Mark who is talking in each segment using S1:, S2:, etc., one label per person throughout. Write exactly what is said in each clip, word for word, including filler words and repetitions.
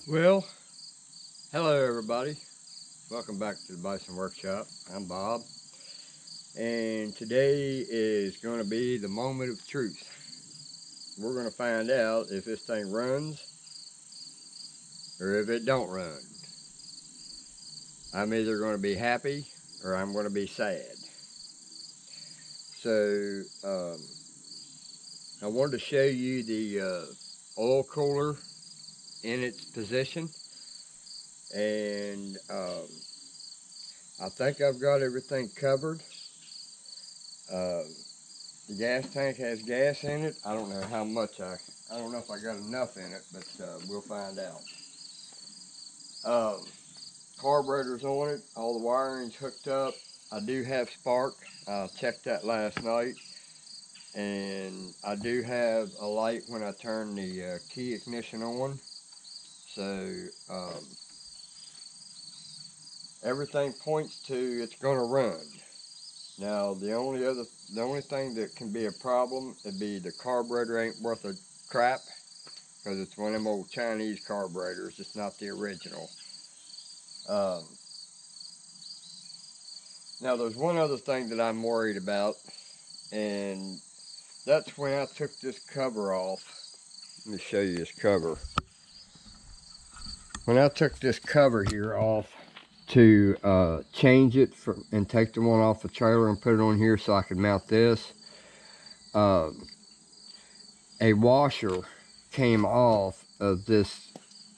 S1: Well, hello everybody. Welcome back to the Bison Workshop. I'm Bob. And today is going to be the moment of truth. We're going to find out if this thing runs or if it don't run. I'm either going to be happy or I'm going to be sad. So, um, I wanted to show you the uh, oil cooler in its position. And um, I think I've got everything covered. Uh, the gas tank has gas in it. I don't know how much I, I don't know if I got enough in it, but uh, we'll find out. Um, carburetor's on it. All the wiring's hooked up. I do have spark. I checked that last night. And I do have a light when I turn the uh, key ignition on. So, um, everything points to it's gonna run. Now the only other, the only thing that can be a problem would be the carburetor ain't worth a crap, because it's one of them old Chinese carburetors. It's not the original. Um, now there's one other thing that I'm worried about, and that's when I took this cover off. Let me show you this cover. When I took this cover here off to uh, change it for, and take the one off the trailer and put it on here so I could mount this, uh, a washer came off of this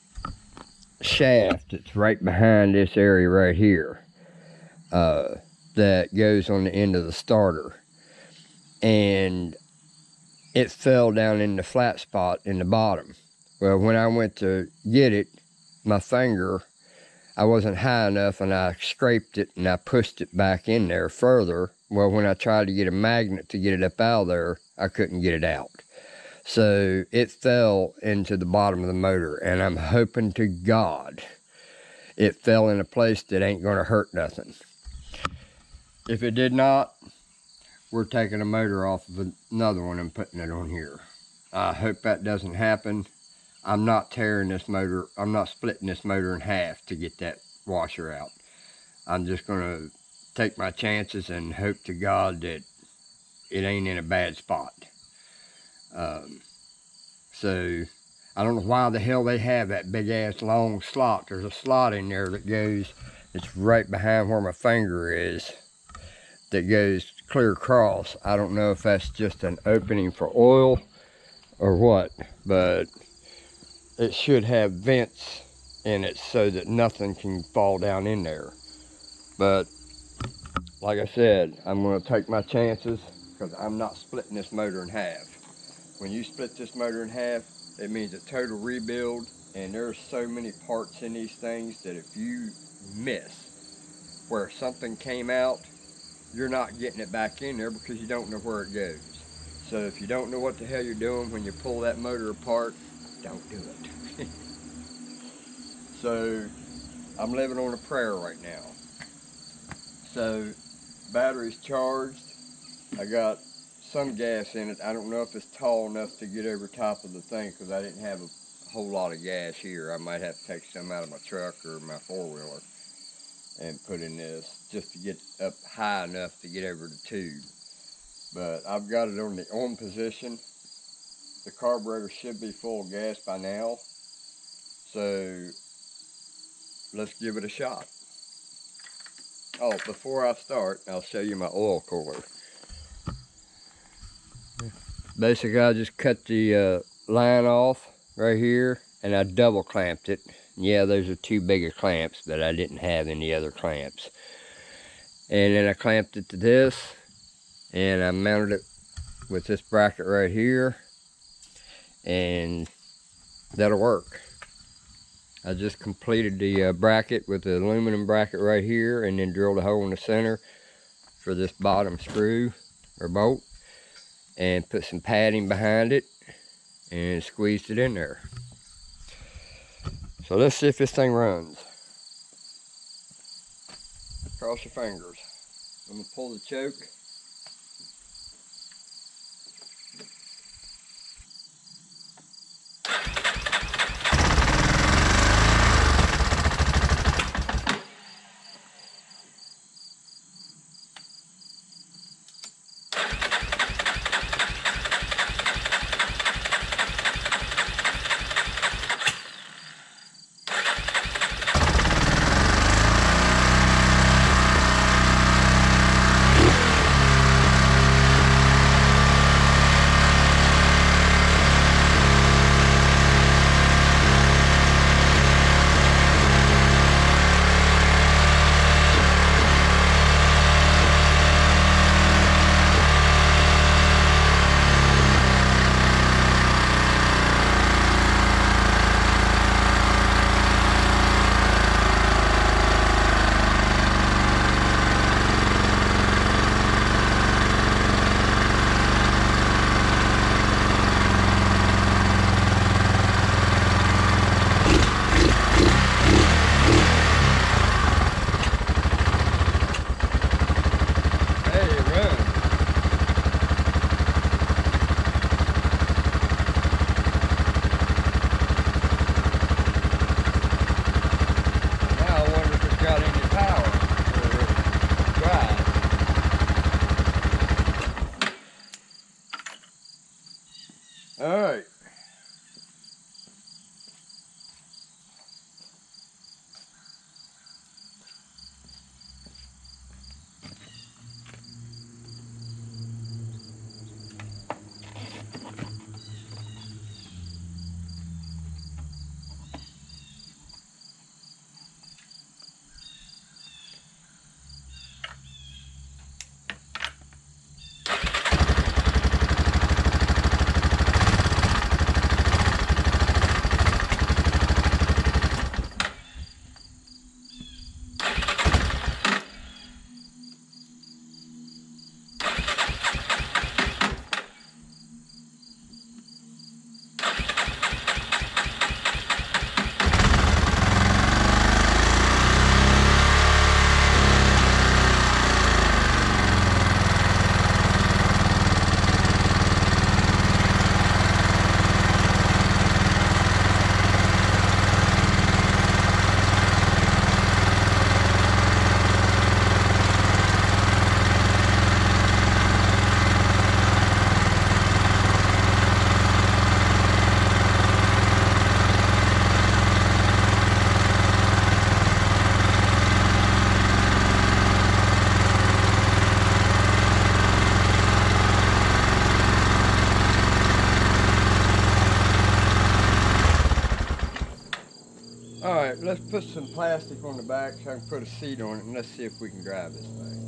S1: shaft that's right behind this area right here, uh, that goes on the end of the starter, and it fell down in the flat spot in the bottom. Well, when I went to get it, my finger, I wasn't high enough, and I scraped it and I pushed it back in there further. Well, when I tried to get a magnet to get it up out of there, I couldn't get it out. So it fell into the bottom of the motor, and I'm hoping to God it fell in a place that ain't gonna hurt nothing. If it did not, we're taking a motor off of another one and putting it on here. I hope that doesn't happen. I'm not tearing this motor, I'm not splitting this motor in half to get that washer out. I'm just gonna take my chances and hope to God that it ain't in a bad spot. Um, so, I don't know why the hell they have that big ass long slot. There's a slot in there that goes, it's right behind where my finger is, that goes clear across. I don't know if that's just an opening for oil or what, but it should have vents in it so that nothing can fall down in there. But like I said, I'm going to take my chances, because I'm not splitting this motor in half. When you split this motor in half, it means a total rebuild, and there's so many parts in these things that if you miss where something came out, you're not getting it back in there because you don't know where it goes. So if you don't know what the hell you're doing when you pull that motor apart, don't do it. So I'm living on a prayer right now. So battery's charged. I got some gas in it. I don't know if it's tall enough to get over top of the thing, because I didn't have a whole lot of gas here. I might have to take some out of my truck or my four-wheeler and put in this just to get up high enough to get over the tube. But I've got it on the on position. The carburetor should be full of gas by now, so let's give it a shot. Oh, before I start, I'll show you my oil cooler. Basically, I just cut the uh, line off right here, and I double clamped it. Yeah, those are two bigger clamps, but I didn't have any other clamps. And then I clamped it to this, and I mounted it with this bracket right here, and that'll work. I just completed the uh, bracket with the aluminum bracket right here, and then drilled a hole in the center for this bottom screw or bolt, and put some padding behind it and squeezed it in there. So let's see if this thing runs. Cross your fingers. I'm gonna pull the choke. let's put some plastic on the back so I can put a seat on it, and let's see if we can drive this thing.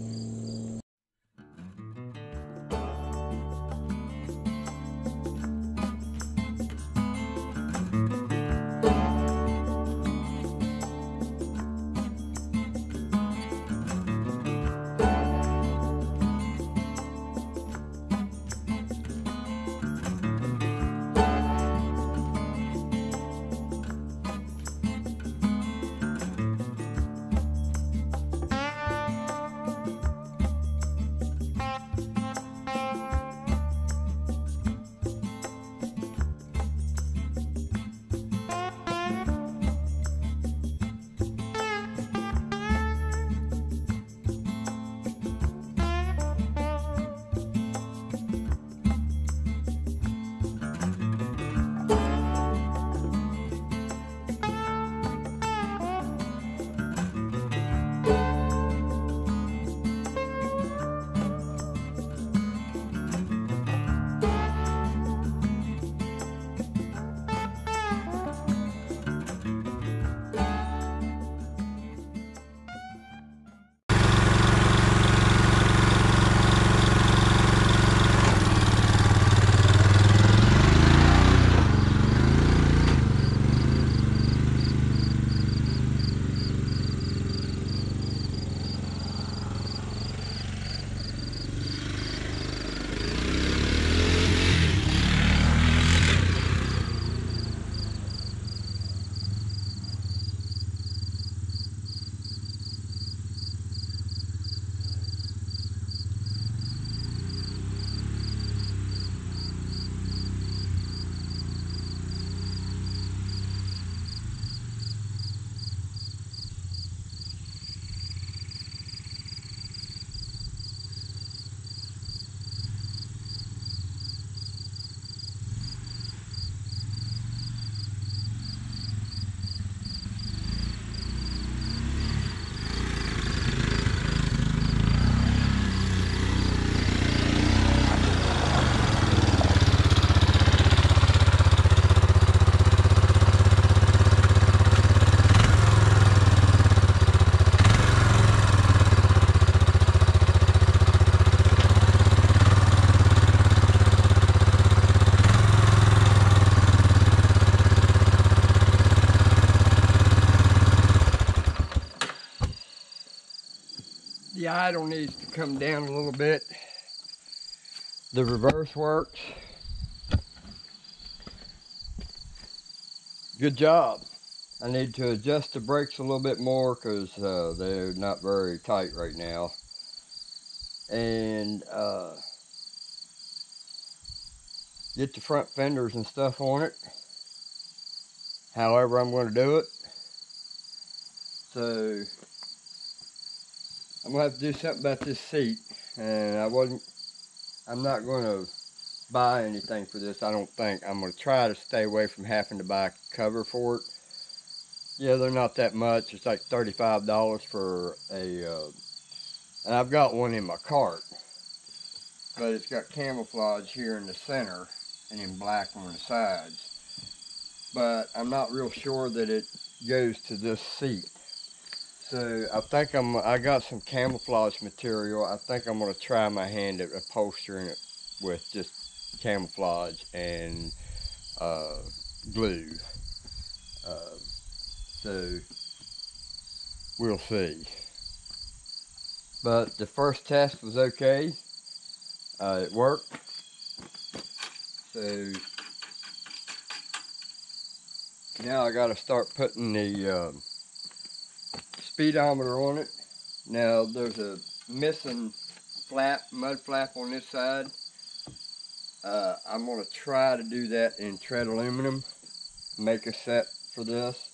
S1: The idle needs to come down a little bit. The reverse works. Good job. I need to adjust the brakes a little bit more because uh, they're not very tight right now. And uh, get the front fenders and stuff on it. However I'm going to do it. So I'm going to have to do something about this seat. And I wasn't, I'm not going to buy anything for this, I don't think. I'm going to try to stay away from having to buy a cover for it. Yeah, they're not that much. It's like thirty-five dollars for a, uh, and I've got one in my cart. But it's got camouflage here in the center and in black on the sides. But I'm not real sure that it goes to this seat. So I think I'm, I got some camouflage material. I think I'm going to try my hand at upholstering it with just camouflage and uh, glue. Uh, so we'll see. But the first test was okay. Uh, it worked. So now I got to start putting the uh, speedometer on it. Now there's a missing flap, mud flap on this side. Uh, I'm going to try to do that in tread aluminum. Make a set for this.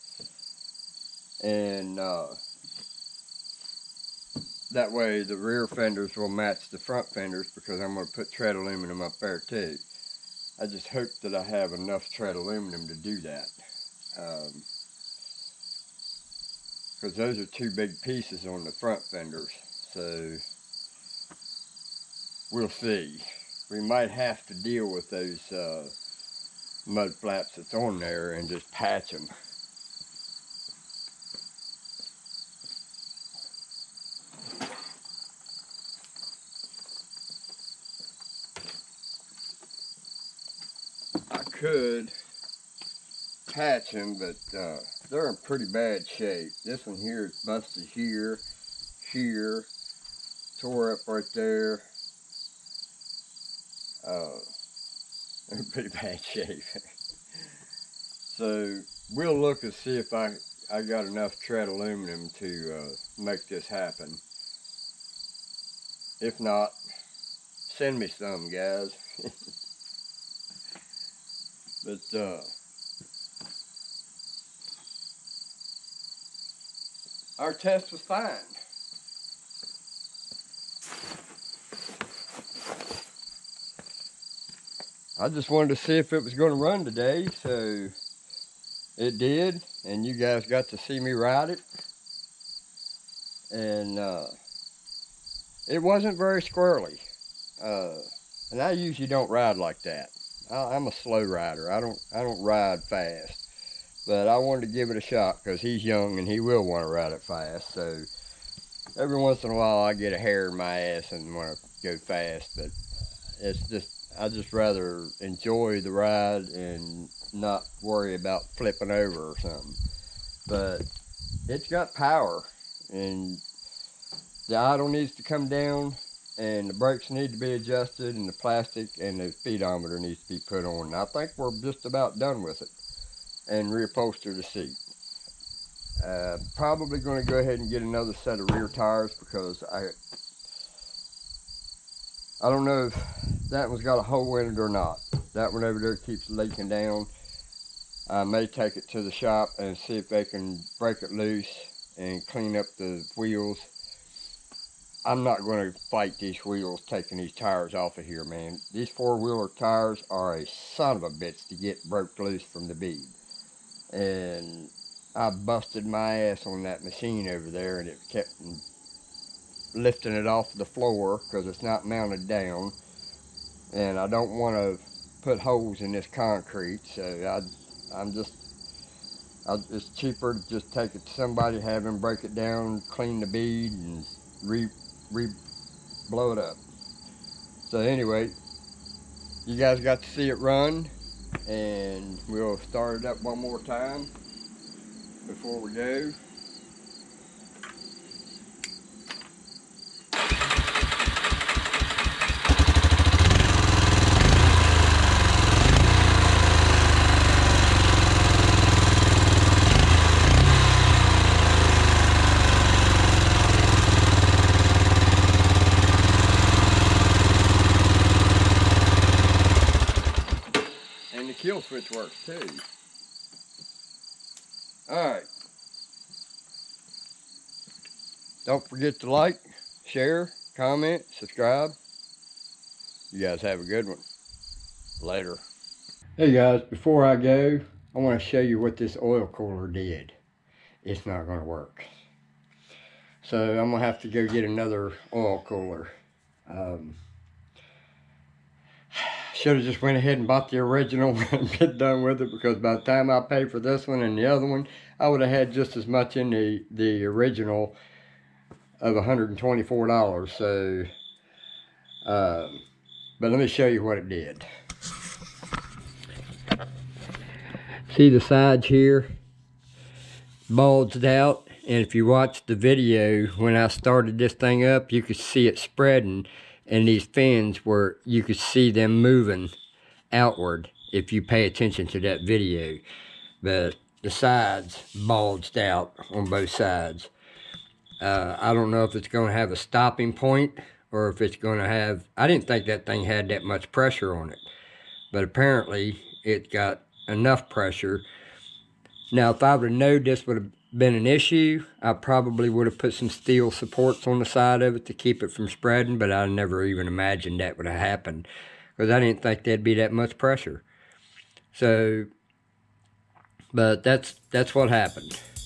S1: And uh, that way the rear fenders will match the front fenders because I'm going to put tread aluminum up there too. I just hope that I have enough tread aluminum to do that. Because um, those are two big pieces on the front fenders. So we'll see. We might have to deal with those uh, mud flaps that's on there and just patch them. could patch them, but uh, they're in pretty bad shape. This one here is busted here, here, tore up right there. Uh, they're in pretty bad shape. So we'll look and see if I, I got enough tread aluminum to uh, make this happen. If not, send me some, guys. But uh, our test was fine. I just wanted to see if it was going to run today, so it did, and you guys got to see me ride it. And uh, it wasn't very squirrely. Uh, and I usually don't ride like that. I, I'm a slow rider. I don't I don't ride fast. But I wanted to give it a shot because he's young and he will want to ride it fast. So every once in a while I get a hair in my ass and want to go fast. But it's just, I just rather enjoy the ride and not worry about flipping over or something. But it's got power, and the idle needs to come down, and the brakes need to be adjusted, and the plastic and the speedometer needs to be put on. And I think we're just about done with it, and reupholster the seat. Uh, probably going to go ahead and get another set of rear tires, because I I don't know if that one's got a hole in it or not. That one over there keeps leaking down. I may take it to the shop and see if they can break it loose and clean up the wheels. I'm not going to fight these wheels taking these tires off of here, man. These four-wheeler tires are a son of a bitch to get broke loose from the bead. And I busted my ass on that machine over there, and it kept lifting it off the floor because it's not mounted down. And I don't want to put holes in this concrete, so I, I'm just, I, it's cheaper to just take it to somebody, have them break it down, clean the bead, and re, re blow it up. So anyway, you guys got to see it run, and we'll start it up one more time before we go. Kill switch works too. Alright. Don't forget to like, share, comment, subscribe. You guys have a good one. Later. Hey guys, before I go, I want to show you what this oil cooler did. It's not going to work. So I'm going to have to go get another oil cooler. Um, Should have just went ahead and bought the original and get done with it, because by the time I paid for this one and the other one, I would have had just as much in the, the original of one hundred twenty-four dollars. So, uh, but let me show you what it did. See the sides here? Bulged out. And if you watch the video, when I started this thing up, you could see it spreading. And these fins were, you could see them moving outward if you pay attention to that video. But the sides bulged out on both sides. Uh, I don't know if it's going to have a stopping point, or if it's going to have, I didn't think that thing had that much pressure on it. But apparently it got enough pressure. Now if I would have known this would have been an issue, I probably would have put some steel supports on the side of it to keep it from spreading, but I never even imagined that would have happened, because I didn't think there'd be that much pressure. So, but that's that's what happened.